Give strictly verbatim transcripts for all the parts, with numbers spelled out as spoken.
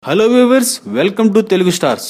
Hello viewers, welcome to Telugu stars.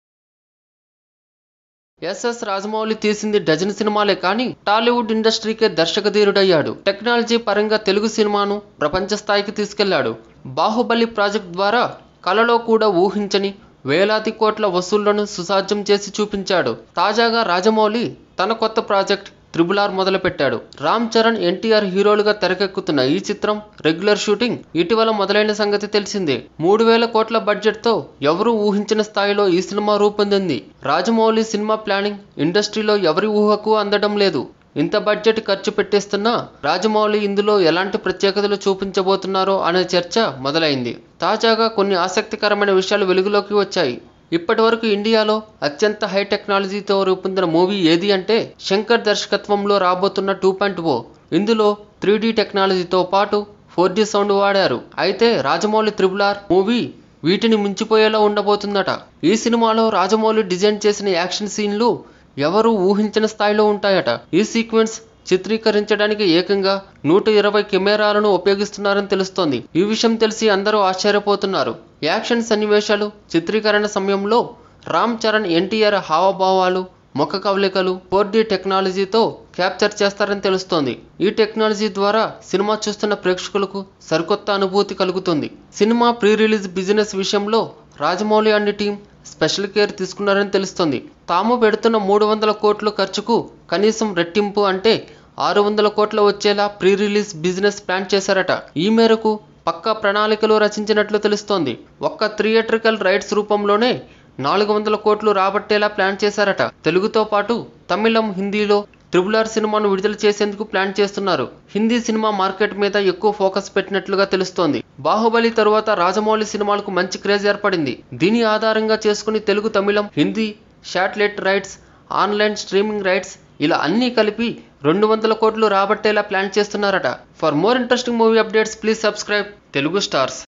SS Rajamouli తీసింది dozen సినిమాలే కానీ టాలీవుడ్ ఇండస్ట్రీకే దర్శకధీరుడయ్యాడు. టెక్నాలజీ పరంగా తెలుగు సినిమాను ప్రపంచ స్థాయికి తీసుకెళ్లాడు. బాహుబలి ప్రాజెక్ట్ ద్వారా కలలో కూడా ఊహించని వేలాది కోట్ల వసూళ్లను సుసాధ్యం చేసి చూపించాడు. తాజాగా రాజమౌళి తన కొత్త ప్రాజెక్ట్ త్రిబుల్ ఆర్ మొదలుపెట్టాడు. రామ్ చరణ్, ఎన్టీఆర్ హీరోలుగా తెరకెక్కుతున్న ఈ చిత్రం రెగ్యులర్ షూటింగ్ ఇటీవల మొదలైన సంగతి తెలిసిందే. మూడు వేల కోట్ల బడ్జెట్ తో ఎవరూ ఊహించిన స్థాయిలో ఈ సినిమా రూపొందింది. రాజమౌళి సినిమా ప్లానింగ్ ఇండస్ట్రీలో ఎవరి ఊహకు అందడం లేదు. ఇంత బడ్జెట్ ఖర్చు పెట్టేస్తున్నా రాజమౌళి ఇందులో ఎలాంటి ప్రత్యేకతలు చూపించబోతున్నారో అనే చర్చ మొదలైంది. తాజాగా కొన్ని ఆసక్తికరమైన విషయాలు వెలుగులోకి వచ్చాయి. ఇప్పటి వరకు ఇండియాలో అత్యంత హై టెక్నాలజీతో రూపొందిన మూవీ ఏది అంటే శంకర్ దర్శకత్వంలో రాబోతున్న టూ పాయింట్ ఓ. ఇందులో త్రీ డీ టెక్నాలజీతో పాటు ఫోర్ జీ సౌండ్ వాడారు. అయితే రాజమౌళి త్రిబుల్ ఆర్ మూవీ వీటిని మించిపోయేలా ఉండబోతుందట. ఈ సినిమాలో రాజమౌళి డిజైన్ చేసిన యాక్షన్ సీన్లు ఎవరూ ఊహించిన స్థాయిలో ఉంటాయట. ఈ సీక్వెన్స్ చిత్రీకరించడానికి ఏకంగా నూట ఇరవై కెమెరాలను ఉపయోగిస్తున్నారని తెలుస్తోంది. ఈ విషయం తెలిసి అందరూ ఆశ్చర్యపోతున్నారు. యాక్షన్ సన్నివేశాలు చిత్రీకరణ సమయంలో రామ్ చరణ్, ఎన్టీఆర్ హావభావాలు, ముఖ కవలికలు ఫోర్ డీ టెక్నాలజీతో క్యాప్చర్ చేస్తారని తెలుస్తోంది. ఈ టెక్నాలజీ ద్వారా సినిమా చూస్తున్న ప్రేక్షకులకు సరికొత్త అనుభూతి కలుగుతుంది. సినిమా ప్రీ రిలీజ్ బిజినెస్ విషయంలో Rajamouli and team special care తీసుకున్నారని తెలుస్తోంది. తాము పెడుతున్న మూడు వందల కోట్ల ఖర్చుకు కనీసం రెట్టింపు అంటే ఆరు వందల కోట్ల వచ్చేలా ప్రీ రిలీజ్ బిజినెస్ ప్లాన్ చేశారట. ఈ మేరకు పక్కా ప్రణాళికలు రచించినట్లు తెలుస్తోంది. ఒక్క థియేట్రికల్ రైట్స్ రూపంలోనే నాలుగు వందల కోట్లు రాబట్టేలా ప్లాన్ చేశారట. తెలుగుతో పాటు తమిళం, హిందీలో త్రిబుల్ ఆర్ సినిమాను విడుదల చేసేందుకు ప్లాన్ చేస్తున్నారు. హిందీ సినిమా మార్కెట్ మీద ఎక్కువ ఫోకస్ పెట్టినట్లుగా తెలుస్తోంది. బాహుబలి తరువాత రాజమౌళి సినిమాలకు మంచి క్రేజ్ ఏర్పడింది. దీని ఆధారంగా చేసుకుని తెలుగు, తమిళం, Hindi satellite rights, online streaming rights ఇలా అన్నీ కలిపి రెండు వందల కోట్లు రాబట్టేలా ప్లాన్ చేస్తున్నారట. For more interesting movie updates please subscribe Telugu stars.